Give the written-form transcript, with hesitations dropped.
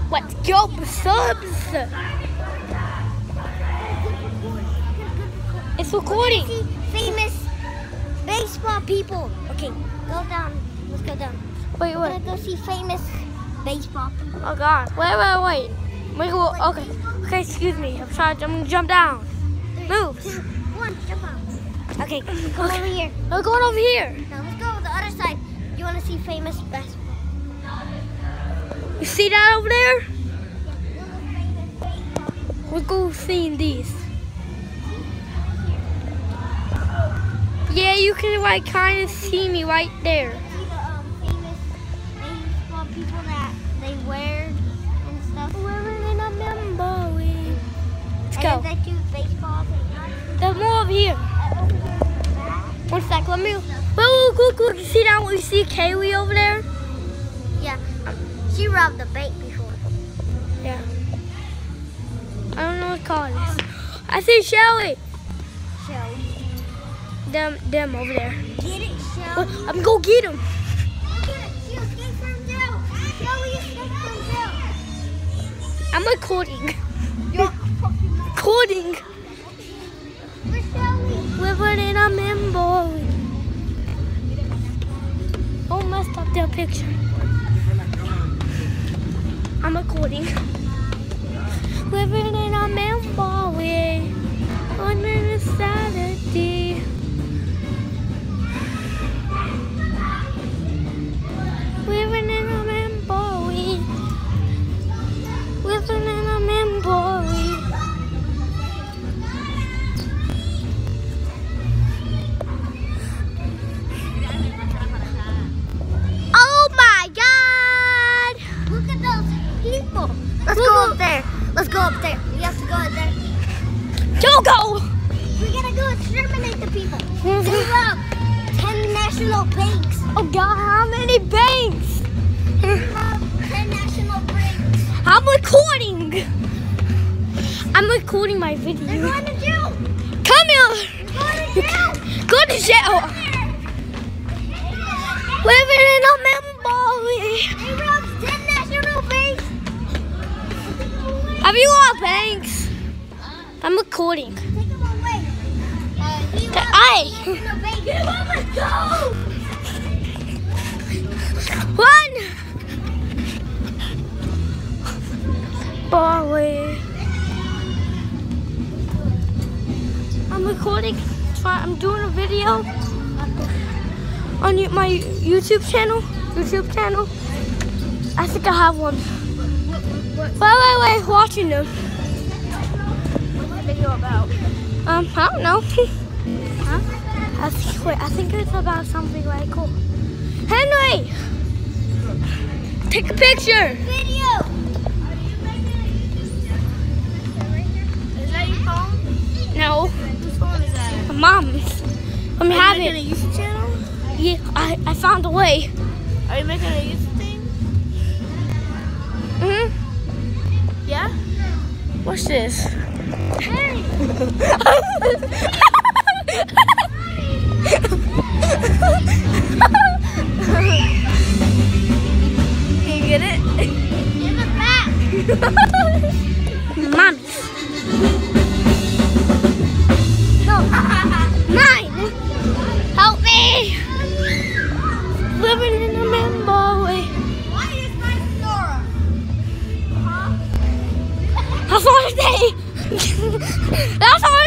Let's go for subs. It's recording. See famous baseball people. Okay, go down. Let's go down. Wait, We're gonna go see famous baseball people. Oh God. Wait. Okay. Okay, excuse me. I'm gonna jump down. 3, Move. 2, 1, jump out. Okay, go Okay. over here. We're going over here. Now let's go to the other side. You wanna see famous baseball? You see that over there? We'll go see these. Yeah, you can like kind of see me right there. See the famous baseball people that they wear and stuff. We're in a memory. Let's go. And they do baseball. There's more over here. Over here in the back. One sec, let me. Wait, you see that? You see Kaylee over there? Yeah, she robbed the bank before. Yeah. I don't know what to call this. I see Shelly. Shelly. Them over there. Get it, Shelly. I'm gonna get them. Get it. She escaped from jail. Shelly escaped from jail. I'm recording. You're Recording. Where's Shelly? Living in a memory. Don't mess up their picture. I'm recording. Living in a memory on a Saturday. Living in a memory. Living in a memory. Oh my God! Look at those people. Let's go up there. Let's go up there. We have to go up there. Don't go! We're gonna go exterminate the people. They robbed 10 national banks. Oh God, how many banks? They robbed 10 national banks. I'm recording. I'm recording my They're video. going to jail. Come here. They're going to jail. Go to jail. Living in a memory. They robbed 10 national banks. Have you robbed banks? I'm recording. Take them away. He robbed Aye. 10 national banks. Get on, let's go. Run! Boy. I'm recording. I'm doing a video on my YouTube channel. I think I have one. Wait. Watching them. What's the video about? I don't know. Huh? I think it's about something really cool. Henry! Take a picture! Video. Is that your phone? No, Whose phone is that? my mom's. Let me have Are you it. making a YouTube channel? Yeah, I found a way. Are you making a YouTube thing? Yeah? What's this? Hey! Can you get it? Give it back! Mommy's. No. Mine! Help me! Living in a memory. Why is my Sora? That's all I say. That's all